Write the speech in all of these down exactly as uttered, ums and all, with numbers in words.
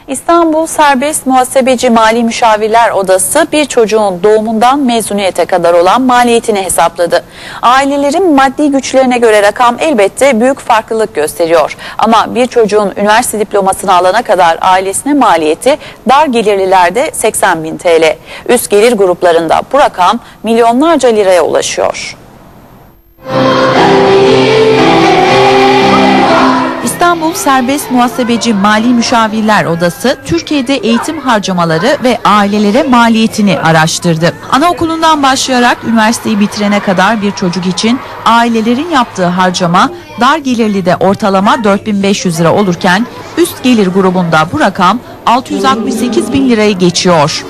İstanbul Serbest Muhasebeci Mali Müşavirler Odası bir çocuğun doğumundan mezuniyete kadar olan maliyetini hesapladı. Ailelerin maddi güçlerine göre rakam elbette büyük farklılık gösteriyor. Ama bir çocuğun üniversite diplomasını alana kadar ailesine maliyeti dar gelirlilerde seksen bin T L. Üst gelir gruplarında bu rakam milyonlarca liraya ulaşıyor. İstanbul Serbest Muhasebeci Mali Müşavirler Odası, Türkiye'de eğitim harcamaları ve ailelere maliyetini araştırdı. Anaokulundan başlayarak üniversiteyi bitirene kadar bir çocuk için ailelerin yaptığı harcama dar gelirli de ortalama dört bin beş yüz lira olurken üst gelir grubunda bu rakam altı yüz altmış sekiz bin lirayı geçiyor.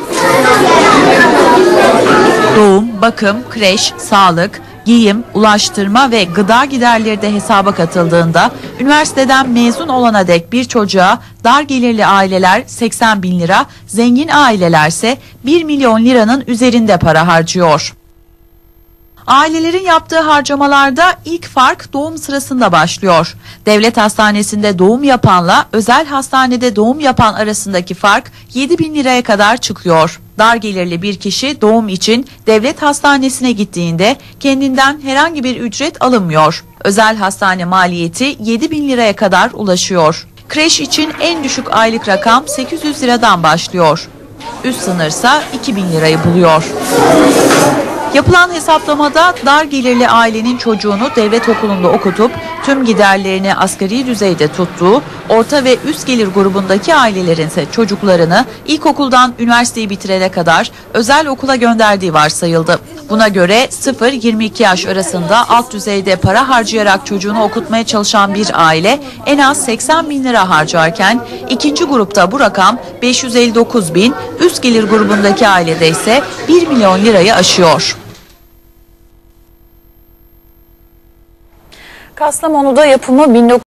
Doğum, bakım, kreş, sağlık, giyim, ulaştırma ve gıda giderleri de hesaba katıldığında üniversiteden mezun olana dek bir çocuğa dar gelirli aileler seksen bin lira, zengin ailelerse bir milyon liranın üzerinde para harcıyor. Ailelerin yaptığı harcamalarda ilk fark doğum sırasında başlıyor. Devlet hastanesinde doğum yapanla özel hastanede doğum yapan arasındaki fark yedi bin liraya kadar çıkıyor. Dar gelirli bir kişi doğum için devlet hastanesine gittiğinde kendinden herhangi bir ücret alınmıyor. Özel hastane maliyeti yedi bin liraya kadar ulaşıyor. Kreş için en düşük aylık rakam sekiz yüz liradan başlıyor. Üst sınırsa iki bin lirayı buluyor. Yapılan hesaplamada dar gelirli ailenin çocuğunu devlet okulunda okutup tüm giderlerini asgari düzeyde tuttuğu, orta ve üst gelir grubundaki ailelerin ise çocuklarını ilkokuldan üniversiteyi bitirene kadar özel okula gönderdiği varsayıldı. Buna göre sıfır yirmi iki yaş arasında alt düzeyde para harcayarak çocuğunu okutmaya çalışan bir aile en az seksen bin lira harcarken ikinci grupta bu rakam beş yüz elli dokuz bin, üst gelir grubundaki ailede ise bir milyon lirayı aşıyor. Kastamonu'da yapımı bin dokuz yüz